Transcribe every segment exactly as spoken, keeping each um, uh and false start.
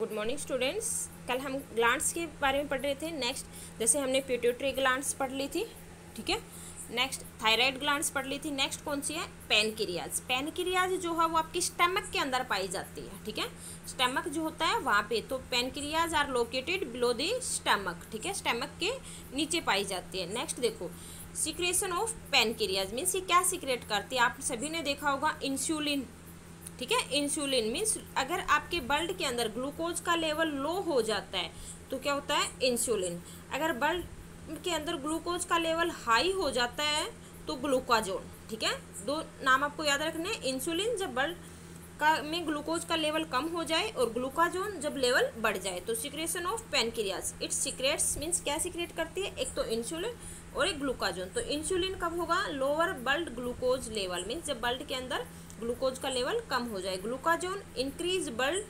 Good morning students. कल हम glands के बारे में पढ़ रहे थे। नेक्स्ट जैसे हमने पिट्यूटरी ग्लैंड्स पढ़ ली थी, ठीक है। नेक्स्ट थायराइड ग्लैंड्स पढ़ ली थी। नेक्स्ट कौन सी है? पैनक्रियाज। पैनक्रियाज जो है वो आपकी स्टमक के अंदर पाई जाती है, ठीक है। स्टमक जो होता है वहाँ पे, तो pancreas are located below the stomach, ठीक है। स्टमक के नीचे पाई जाती है। नेक्स्ट देखो सीक्रेशन ऑफ पैनक्रियाज मीन्स ये क्या सीक्रेट करती है? आप सभी ने देखा होगा इंसुलिन, ठीक है। इंसुलिन मीन्स अगर आपके ब्लड के अंदर ग्लूकोज का लेवल लो हो जाता है तो क्या होता है? इंसुलिन। अगर ब्लड के अंदर ग्लूकोज का लेवल हाई हो जाता है तो ग्लूकाजोन, ठीक है। दो नाम आपको याद रखने हैं। इंसुलिन जब ब्लड का में ग्लूकोज का लेवल कम हो जाए और ग्लूकाजोन जब लेवल बढ़ जाए तो secretion of pancreas it secretes means क्या सीक्रेट करती है? एक तो इंसुलिन और एक ग्लूकाजोन। तो इंसुलिन कब होगा? Lower blood glucose level means जब ब्लड के अंदर ग्लूकोज का लेवल कम हो जाए। Glucagon increase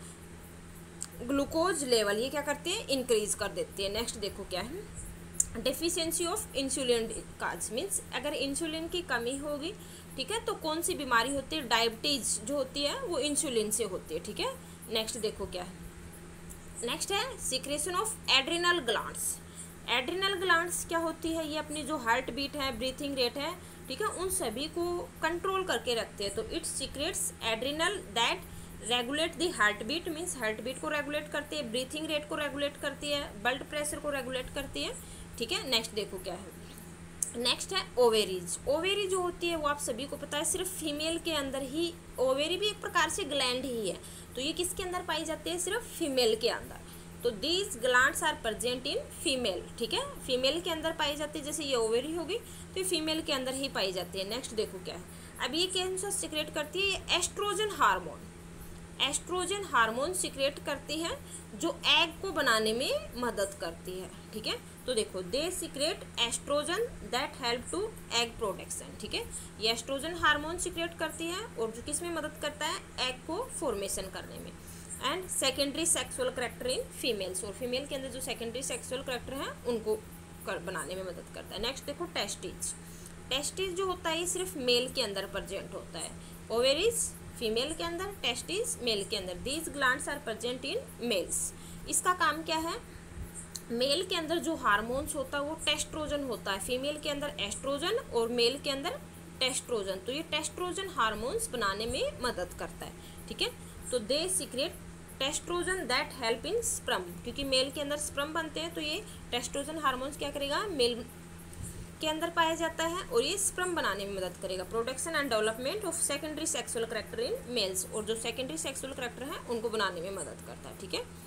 blood glucose level, ये क्या करते हैं? इंक्रीज कर देती है। नेक्स्ट देखो क्या है? Deficiency of insulin causes means अगर इंसुलिन की कमी होगी, ठीक है, तो कौन सी बीमारी होती है? डायबिटीज जो होती है वो इंसुलिन से होती है, ठीक है। नेक्स्ट देखो क्या है? नेक्स्ट है secretion of adrenal glands. Adrenal glands क्या होती है? ये अपनी जो हार्ट बीट है, ब्रीथिंग रेट है, ठीक है, उन सभी को कंट्रोल करके रखते हैं। तो it secretes adrenal that regulate the heart beat means heart beat को रेगुलेट करती है, ब्रीथिंग रेट को रेगुलेट करती है, ब्लड प्रेशर को रेगुलेट करती है, ठीक है। नेक्स्ट देखो क्या है? नेक्स्ट है ओवेरीज। ओवेरी जो होती है वो आप सभी को पता है सिर्फ फीमेल के अंदर ही, ओवेरी भी एक प्रकार से ग्लैंड ही है, तो ये किसके अंदर पाई जाती है? सिर्फ फीमेल के अंदर। तो these glands are present in female, ठीक है, फीमेल के अंदर पाई जाती है। जैसे ये ओवेरी होगी तो ये फीमेल के अंदर ही पाई जाती है। नेक्स्ट देखो क्या है? अब ये कौन सा सीक्रेट करती है? ये oestrogen hormone. Oestrogen hormone secrete करती है जो एग को बनाने में मदद करती है, ठीक है। तो देखो they secrete oestrogen that help to egg production, ठीक है। ये एस्ट्रोजन हार्मोन सीक्रेट करती है और जो किस में मदद करता है? एग को फॉर्मेशन करने में। And secondary sexual character in females, और फीमेल के अंदर जो सेकेंडरी सेक्सुअल करेक्टर हैं उनको कर बनाने में मदद करता है। नेक्स्ट देखो टेस्टिज। टेस्टिज जो होता है ये सिर्फ मेल के अंदर प्रेजेंट होता है। ओवेरीज फीमेल के अंदर, टेस्टिज मेल के अंदर। These glands are present in males. इसका काम क्या है? मेल के अंदर जो हार्मोन्स होता है वो टेस्ट्रोजन होता है, फीमेल के अंदर एस्ट्रोजन और मेल के अंदर टेस्ट्रोजन। तो ये टेस्ट्रोजन हार्मोन्स बनाने में मदद करता है, ठीक है। तो they secrete testosterone that help in sperm, क्योंकि मेल के अंदर स्पर्म बनते हैं तो ये टेस्ट्रोजन हार्मोन्स क्या करेगा? मेल के अंदर पाया जाता है और ये स्पर्म बनाने में मदद करेगा। Production and development of secondary sexual character in males, और जो सेकेंडरी सेक्सुअल करेक्टर है उनको बनाने में मदद करता है, ठीक है।